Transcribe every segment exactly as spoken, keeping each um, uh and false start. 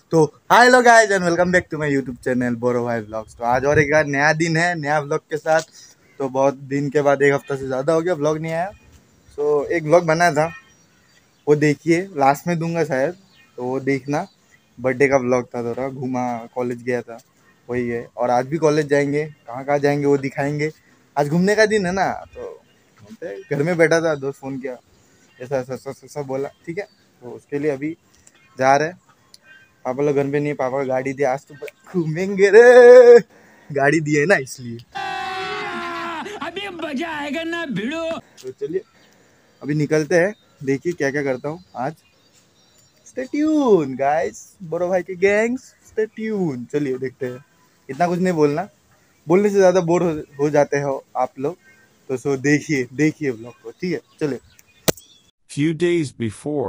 तो hi hello guys and welcome back to my YouTube channel Boro Bhai vlogs. तो आज और एक बार नया दिन है नया व्लॉग के साथ। तो बहुत दिन के बाद, एक हफ्ता से ज़्यादा हो गया व्लॉग नहीं आया। तो एक व्लॉग बना था, वो देखिए, लास्ट में दूंगा शायद, तो वो देखना। बर्थडे का व्लॉग था, थोड़ा घूमा, कॉलेज गया था, वही है। और आज भी कॉलेज जाएंगे, कहाँ कहाँ जाएंगे वो दिखाएंगे। आज घूमने का दिन है ना, तो घर में बैठा था, दोस्त फ़ोन किया, ऐसा ऐसा ऐसा ऐसा बोला, ठीक है। तो उसके लिए अभी जा रहे हैं। पापा लोग घर पे नहीं है, पापा को गाड़ी दिया, आज तो घूमेंगे रे, गाड़ी दी है ना इसलिए। अभी मजा आएगा ना भिड़ो। तो चलिए अभी निकलते हैं, देखिए क्या क्या करता हूँ आज। स्टे ट्यून गाइस, बोरो भाई के गैंग्स, स्टे ट्यून। चलिए देखते हैं, इतना कुछ नहीं बोलना, बोलने से ज़्यादा बोर हो, हो जाते हो आप लोग। तो सो देखिए देखिए व्लॉग को, ठीक है। चलिए। Few days before.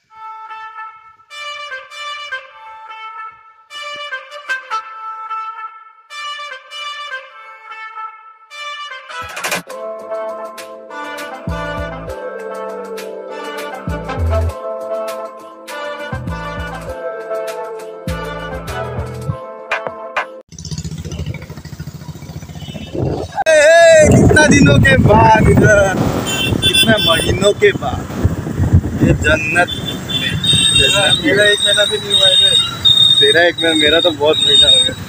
कितना दिनों के बाद इधर, कितना महीनों के बाद ये जन्नत में। जन्नत मेरा एक महीना भी नहीं हुआ है, तेरा एक महीना, मेरा तो बहुत महीना हो गया।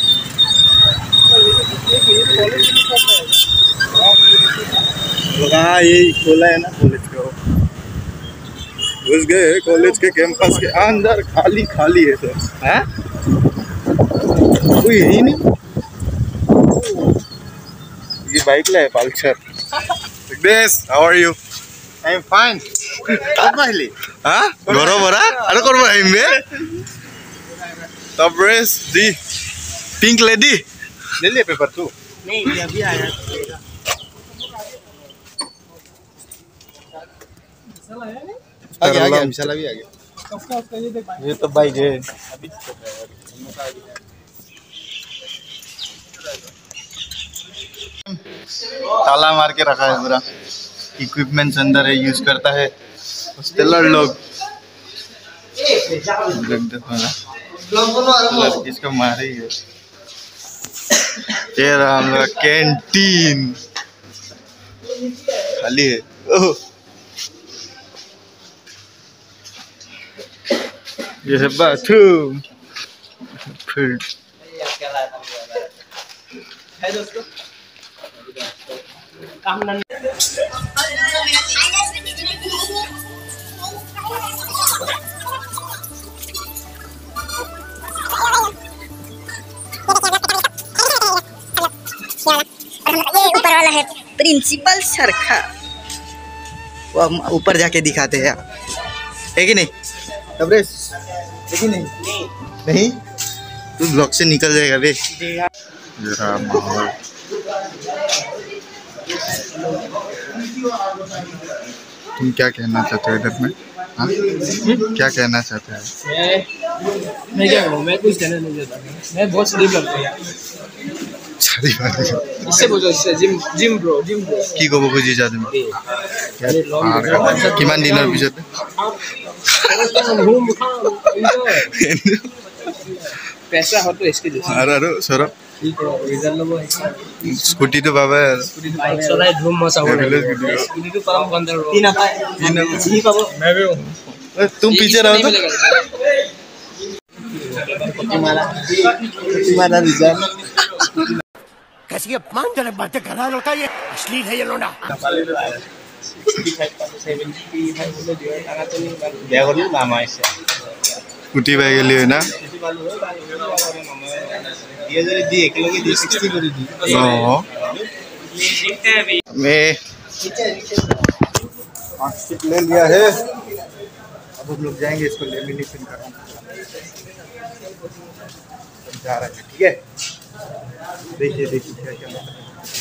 हाँ यही खोला है ना कॉलेज का, घुस गए कॉलेज के कैंपस के अंदर, खाली खाली है सर। है कोई ही नहीं, ये बाइक ला है Pulsar. This, how are you? I'm fine. What mahli? हाँ गौरव बरा अरे कौन बरा इनमें तब्रेस दी पिंक लेडी ले लिया पेपर तू? नहीं ये अभी आया। आगे आगे मिसाल भी आगे। ये तो बाइक है। ताला मार के रखा है पूरा, इक्विपमेंट्स अंदर है, यूज करता है स्टेलर लोग। देखो ना किसको मारे ही है। ये रहा हम लोग कैंटीन, खाली है। ओह ये है बाथरूम। फिर है दोस्तों काम न ऊपर वाला है प्रिंसिपल सर का, वो हम ऊपर जाके दिखाते हैं, है कि नहीं तब्रेस? है कि नहीं? नहीं तू ब्लॉक से निकल जाएगा बे। जरा माहौल तुम क्या कहना चाहते हो इधर में? हाँ क्या कहना चाहते हैं? मैं मैं क्या करूँ, मैं कुछ कहना नहीं चाहता। मैं बहुत स्लीप करता हूँ। सारी बात इससे बोलो, इससे gym gym bro gym bro কি কব খুঁজি যাতে কিমান দিনৰ পিছতে पैसा हो तो इसके जैसे আৰু আৰু সৰ रिजल्ट लो স্কুটিটো পাবা बाइक चलाए धूम मचा हो स्कूटी तो परम बंदर रो तीन आता तीन जी पाबो मैं भी हूं। तुम पीछे रहो तो तुम्हारा तुम्हारा रिजल्ट कैसी अपमानजनक बातें कर रहा है लड़का, ये अश्लील है ये लोना। স্কুটি পাই গেলি হয় না। मैं मार्कशीट ले लिया है, अब हम लोग जाएंगे इसको लेमिनेशन कराने, जा रहे हैं, ठीक है। देखिए देखिए क्या क्या मतलब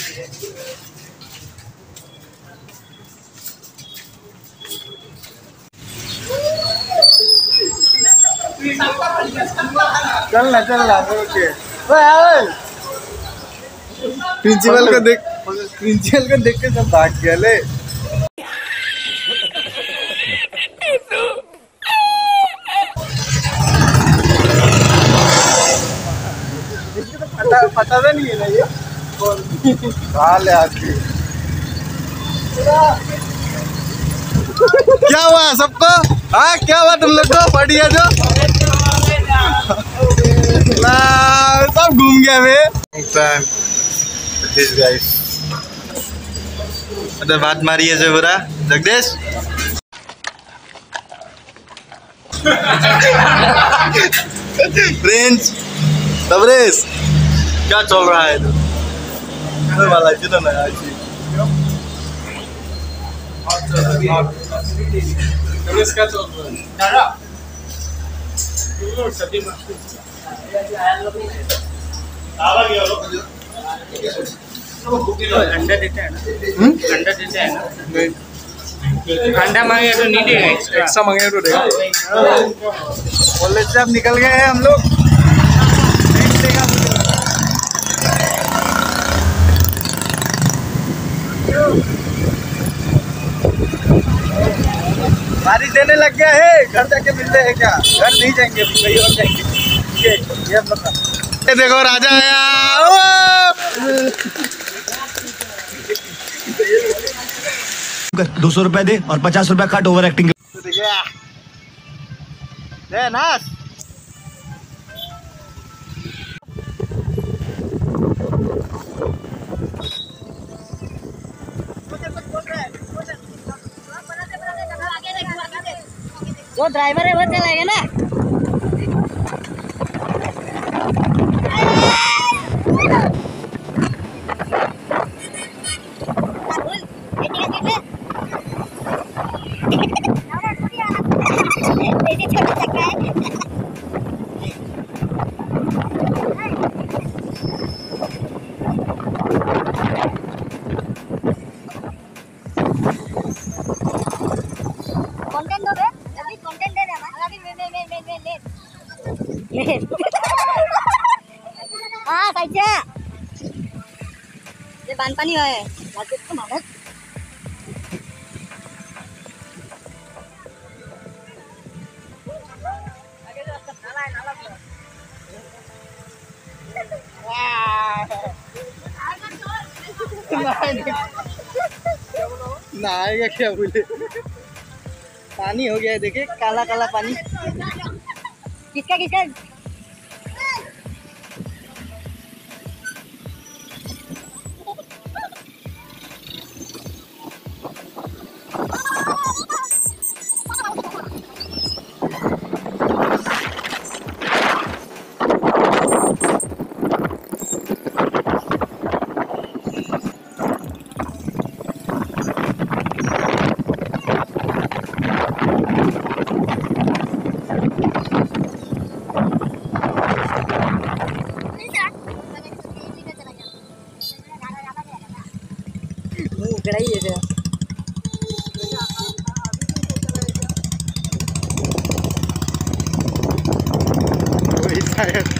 चलना चलना ओके। प्रिंसिपल को देख प्रिंसिपल को देख के सब भाग गए ले। पता नहीं है ना ये हाल है आदमी। क्या हुआ सबको? हाँ क्या हुआ तुम लोग को? बढ़िया जो सब घूम गया वे। अरे बात मारी है जो बुरा जगदीश। फ्रेंड्स तबरेज क्या चल रहा है? तो वाला कितना नया चीज क्या चल रहा है? अंडा देते हैं ना? अंडा देते हैं ना? अंडा मांगे तो नहीं देगा, एक्स्ट्रा मांगे तो देगा। कॉलेज से अब निकल गए हैं हम लोग। बारिश देने लग गया है। घर जाके मिलते हैं क्या? घर नहीं जाएंगे, कहीं और जाएंगे। ये ये हम लोग का देखो राजा आया। दो सौ रुपए दे और पचास रुपए काट ओवर एक्टिंग। दे नाच। जो ड्राइवर है वो चलाएगा ना। हाँ कैसे ये बानपानी है तो मालूम नहाएगा क्या बोले? पानी हो गया है, देखिए काला काला पानी। किसका किसका कढ़ाई है वही शायद।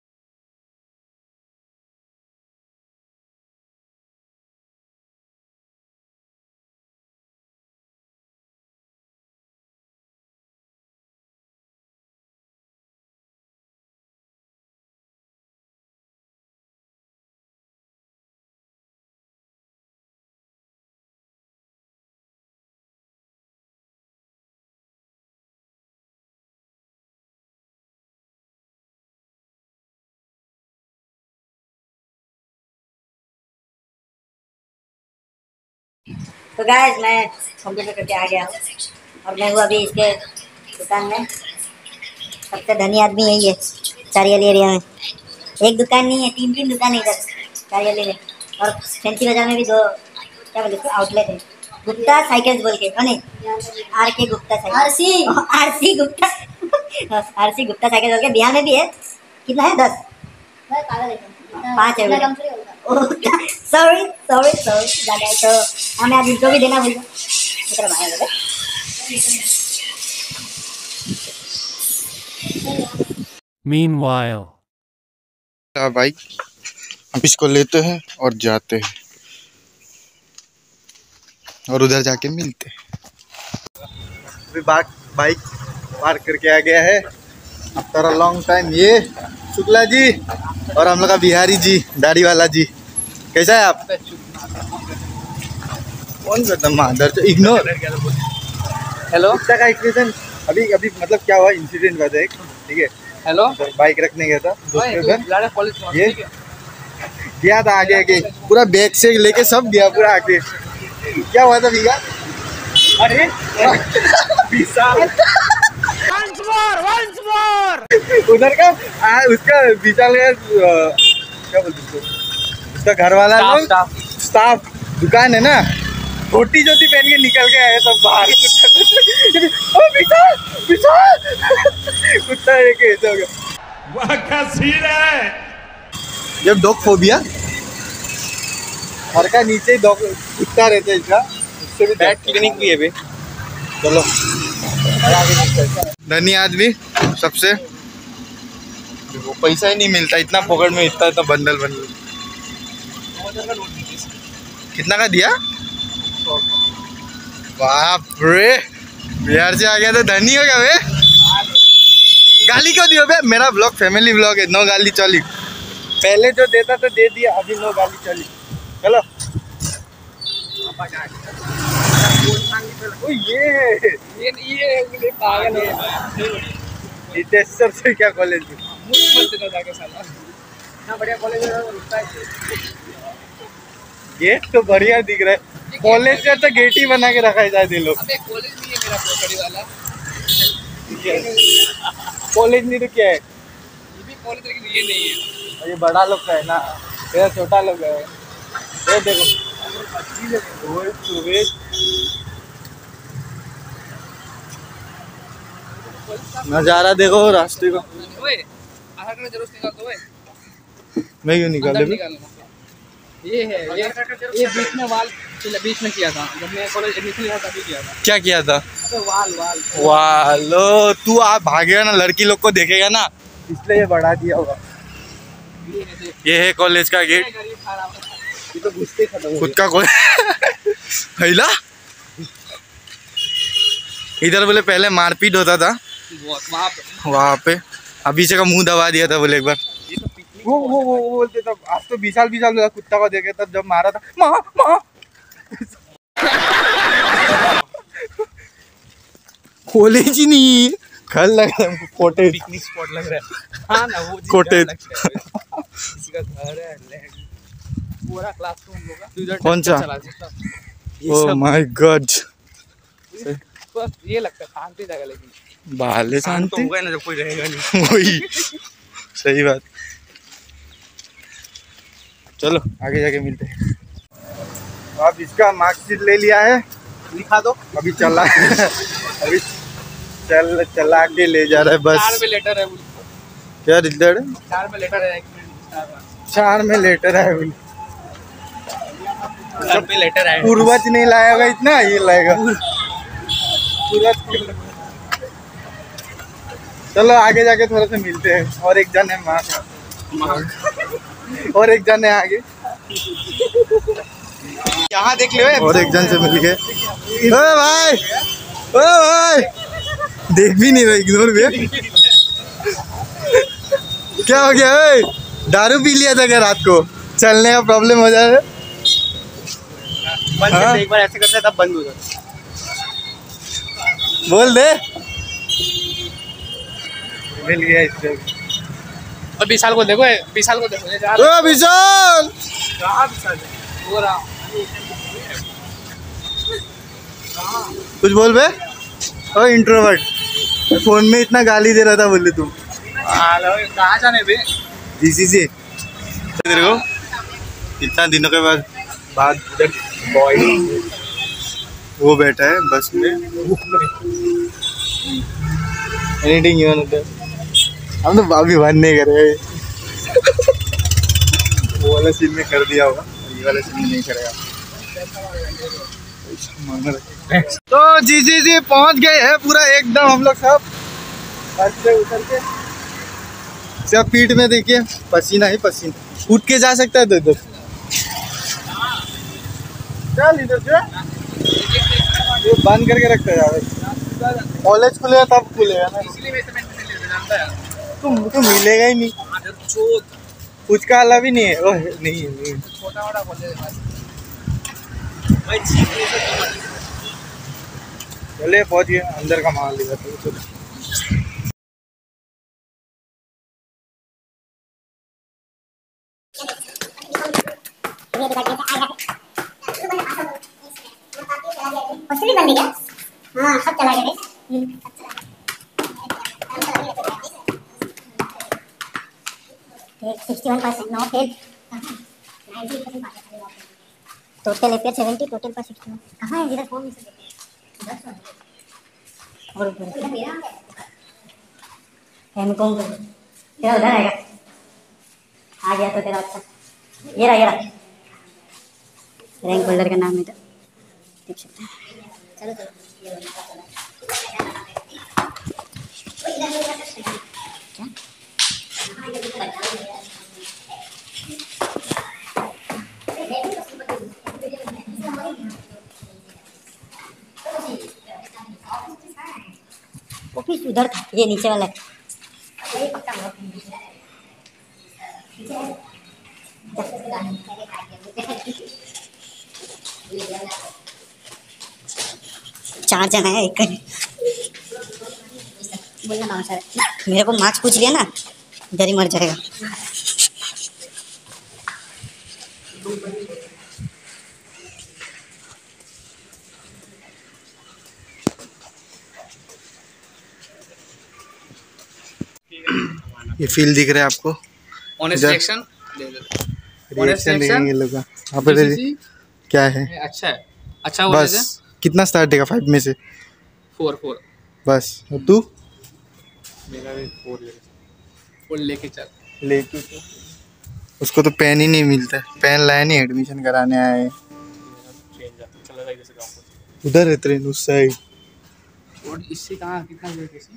तो गाइस मैं कंप्यूटर करके आ गया और मैं हूँ अभी इसके दुकान में। सबसे धनी आदमी यही है चारियाली एरिया में। एक दुकान नहीं है, तीन तीन दुकान है इधर चारियाली में। और फैंसी बाजार में भी दो क्या बोलते हैं आउटलेट है। गुप्ता साइकिल्स बोल के नहीं R K Gupta cycle RC RC Gupta RC Gupta cycle बोल के बिहार में भी है। कितना है? दस पाँच है। सॉरी सॉरी सॉरी जागा है तो हमें आज इनको भी देना भूल गया। Meanwhile, बाइक हम इसको लेते हैं और जाते हैं और उधर जाके मिलते हैं। अभी बाइक बाइक पार्क करके आ गया है आफ्टर अ लॉन्ग टाइम। ये शुक्ला जी और हम लोग का बिहारी जी, दाढ़ी वाला जी। कैसा है आप? कौन करता मादर इग्नोर। हेलो का एक्सप्रेशन अभी अभी मतलब क्या हुआ, इंसिडेंट हुआ था एक, ठीक है। हेलो तो बाइक रखने गया था दोस्त के घर, ये ये गया था आगे आगे पूरा बैग से लेके सब गया पूरा आगे। क्या हुआ था भैया? अरे उधर का आ, उसका विशाल का अ, क्या बोलते उसको, उसका घर वाला स्टाफ, लोग स्टाफ। स्टाफ दुकान है ना, छोटी जोटी पहन के निकल के आए सब बाहर। ओ विशाल विशाल कुत्ता एक ऐसा हो गया। वाह क्या सीन है। जब डॉग फोबिया, घर का नीचे ही डॉग कुत्ता रहता है इसका, उससे भी बैट क्लिनिक भी है बे। चलो धनी आदमी सबसे, वो पैसा ही नहीं मिलता इतना पॉकेट में, इतना इतना बंडल बंडल। कितना का दिया? बाप रे, बिहार से आ गया तो धनी हो गया बे। गाली क्यों दियो बे? मेरा ब्लॉग फैमिली ब्लॉग है, नो गाली चली। पहले जो देता तो दे दिया, अभी नो गाली चली। चलो ओ ये है, ये ये ये पागल है। हितेश्वर से क्या कॉलेज में? मत देना जाके साला। इतना बढ़िया कॉलेज है। गेट तो बढ़िया दिख रहा है, कॉलेज का तो गेट ही बना के रखा है शायद ये लोग। अबे कॉलेज भी है मेरा प्रोपर्टी वाला। कॉलेज नहीं तो क्या है? ये भी कॉलेज लेकिन ये नहीं है। ये बड़ा लोग का है ना, ये छोटा लोग का है। ये देखो ओए सुरेश, नजारा देखो रास्ते का। ओए आधार कार्ड जरूर निकाल दो। ओए मैं क्यों निकाले अंदर बे? निकालना। ये है ये ये बीच में वाल बीच में किया था जब मैं कॉलेज एडमिशन लिया था तभी किया था। क्या किया था? अबे वाल वाल वाह लो, तू आप भागेगा ना, लड़की लोग को देखेगा ना, इसलिए ये बढ़ा दिया होगा। ये है देख। ये है कॉलेज का गेट। गरीब खा रहा हूं। ये तो घुसते खत्म हो खुद का कॉलेज हैला। इधर बोले पहले मारपीट होता था वहाँ पे वहाँ पे, अभी से का मुंह दबा दिया था बोले एक बार। वो वो वो वो बोलते तब, आज तो बीस साल बीस साल कुत्ता को देखे तब जब मारा था माँ माँ। कॉलेज ही नहीं, घर लग रहा है हमको, कॉटेज पिकनिक स्पॉट लग रहा है। हाँ ना वो कॉटेज। किसी का घर है लैंड पूरा क्लासरूम होगा। कौन सा? ओह माय गॉड, बस ये लगता है शांति जगह लेकिन बाले शांत तो शांति होगा ना जब कोई रहेगा नहीं। वही सही बात। चलो आगे जाके मिलते हैं। अब इसका मार्कशीट ले लिया है, लिखा दो। अभी चला अभी चल चला के ले जा रहा है चार बस। में लेटर है। क्या रिजल्ट है? चार में लेटर है। एक मिनट चार में लेटर है, चार पे लेटर है। पूर्वज नहीं लाया होगा इतना, ये लाएगा पूर्वज। चलो आगे जाके थोड़ा सा मिलते हैं। और एक जन है वहाँ और एक जन है आगे, यहाँ देख ले। और एक जन से मिल गए। ओए भाई, ओए भाई, देख भी नहीं रहा, इग्नोर भी। क्या हो गया? ओए दारू पी लिया था क्या रात को? चलने का प्रॉब्लम हो जाए? बंद हाँ? करते एक बार ऐसे करते तब बंद हो जाता। बोल दे। मिल गया इससे। और विशाल को देखो, विशाल को देखो ये जा ओ विशाल, कहाँ विशाल है? वो रहा। कुछ बोल बे। ओ इंट्रोवर्ट, फोन में इतना गाली दे रहा था बोले तुम। कहाँ जाने बे? जीसी से तेरे को कितना दिनों के बाद बाद बॉय वो बैठा है बस में। एनीथिंग यू वांट टू, हम तो अभी वन नहीं कर रहे। वो वाला सीन में कर दिया होगा, ये वाला सीन में नहीं करेगा। तो जी जी जी पहुंच गए हैं पूरा एकदम हम लोग सब बस से उतर के। सब पीठ में देखिए पसीना ही पसीना, उठ के जा सकता है तो इधर चल, इधर से ये बंद करके रखता है। कॉलेज खुलेगा तब खुलेगा ना, इसलिए मैं इसमें नहीं जानता है। तुम तो मिलेगा ही नहीं। फुचका वाला भी नहीं है। ओह नहीं नहीं छोटा वाला बोल दे चले पहुंच गए अंदर का माल लेगा तो हॉस्टल बंद है क्या? हाँ सब चला गया sixty one percent no fail total एफियर सेवेंटी टोटल पर सिक्सटी वन कहाँ है जीरा फोन और ऊपर एम कौन कर तेरा उधर आएगा आ गया तो तेरा अच्छा ये रहा ये रहा रैंक होल्डर का नाम है तो देख सकते हैं चलो चलो क्या ऑफिस उधर था ये नीचे वाला है चार जन है एक बोलना ना सर मेरे को मार्क्स पूछ लिया ना इधर ही मर जाएगा ये फील दिख रहा है आपको? ऑनेस्ट रिएक्शन रिएक्शन देखेंगे लोग का। यहाँ पे क्या है? अच्छा है अच्छा बस कितना स्टार देगा फाइव में से? फोर फोर बस। और तू? मेरा भी फोर ले फोर लेके चल लेके उसको तो पेन ही नहीं मिलता। पेन लाया नहीं, एडमिशन कराने आए। उधर है ट्रेन उस साइड। और इससे कहाँ कितना दूर कैसे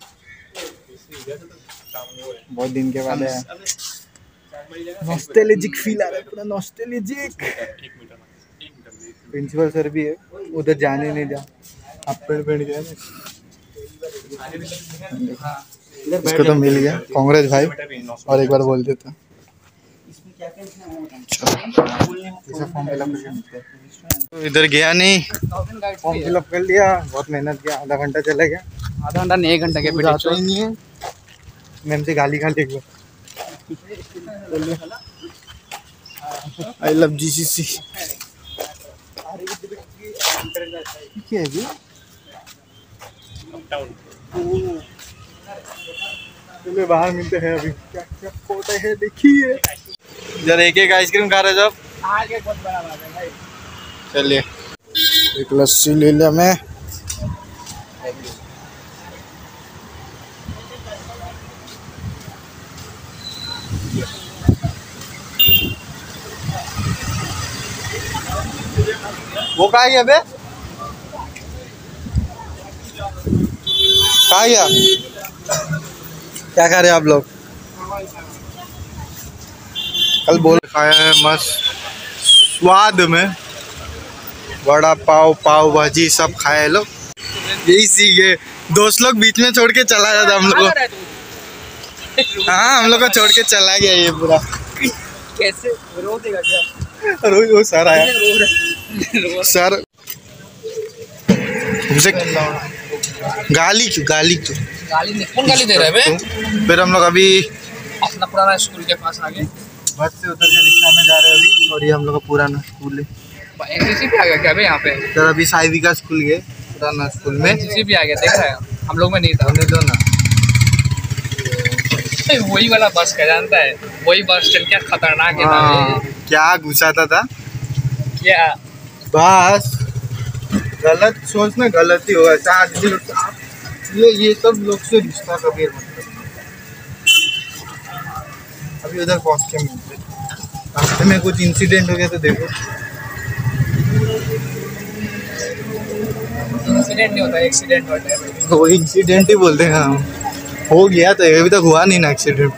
बहुत दिन के बाद है नॉस्टैल्जिक फील आ रहा है पूरा नॉस्टैल्जिक। प्रिंसिपल सर भी है उधर जाने नहीं जा आप पेड़ पेड़ गया इसको तो मिल गया। कांग्रेस भाई और एक बार बोल देता तो इधर गया नहीं। फॉर्म फिलअप कर लिया बहुत मेहनत किया आधा घंटा चला गया आधा घंटा नहीं एक घंटा के जाता ही नहीं है मैम से गाली खा लेगा। I love GCC. क्या है जी चलो बाहर मिलते हैं अभी क्या क्या फोटो है देखिए। इधर एक एक आइसक्रीम खा रहे सब। चलिए एक लस्सी ले लिया मैं। वो कहा गया बे कहा गया? क्या खा रहे हैं आप लोग? कल बोल खाया है मस्त स्वाद में वड़ा पाव पाव भाजी सब खाए लोग। यही सीखे दोस्त लोग बीच में छोड़ के चला जाता हम लोग को। हाँ हम लोग को छोड़ के चला गया ये पूरा। कैसे रो देगा क्या रोज वो सर आया सर तुमसे गाली क्यों गाली क्यों गाली नहीं कौन गाली दे रहा है बे फिर हम लोग अभी अपना पुराना स्कूल के पास आ गए बस से उतर के रिक्शा में जा रहे हैं अभी और ये हम लोग का पुराना स्कूल है। एनसीसी भी आ गया क्या बे यहाँ पे सर अभी साइविका स्कूल गए पुराना स्कूल में। एनसीसी भी आ गया देख रहा है हम लोग में नहीं था। हमने दो ना वही वाला बस का जानता है वही बस स्टैंड क्या खतरनाक है ना हाँ, क्या घुसाता था क्या बस गलत सोचना गलती होगा चार आदमी ये ये सब लोग से रिश्ता कभी मतलब अभी उधर पहुंच के मिलते रास्ते में कुछ इंसिडेंट हो गया तो देखो। इंसिडेंट नहीं होता एक्सीडेंट होता है वो इंसिडेंट ही बोलते हैं हम हो गया तो अभी तक हुआ नहीं ना एक्सीडेंट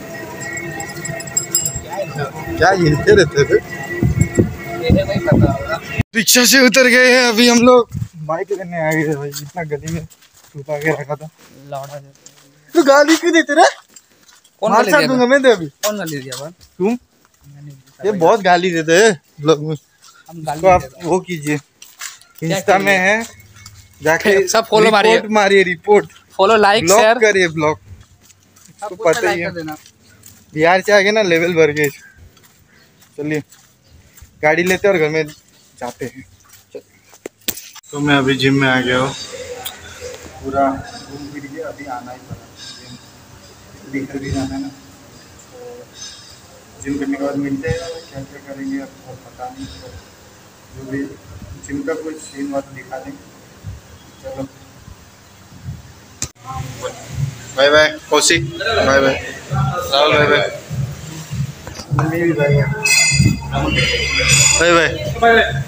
क्या हिलते रहते थे। ये नहीं पता होगा रिक्शा से उतर गए हैं अभी हम लोग। बाइक करने आ गए भाई इतना गली में छुपा के रखा था लौड़ा तो गाली क्यों देते रे कौन मार गाली छाड़ दिया दूंगा था? मैं तो अभी कौन गाली दिया भाई? तुम ये बहुत गाली देते हैं लोग। हम गाली तो आप नहीं देते। वो कीजिए इंस्टा में है जाके सब follow मारिए। रिपोर्ट मारिए report follow like block share करिए ब्लॉक। सब तो कुछ पता ही लाइक है कर देना। बिहार से आगे ना लेवल भर गए। चलिए गाड़ी लेते और घर में जाते हैं। तो मैं अभी जिम में आ गया हूँ, पूरा घूम फिर के अभी आना ही पड़ा, लेकर भी जाना है ना। तो जिम करने के बाद मिलते हैं, क्या क्या करेंगे अब बहुत पता नहीं, तो जो भी जिम का कुछ सीन बात दिखा देंगे। चलो bye bye Kaushik, bye bye Rahul, bye bye bye bye.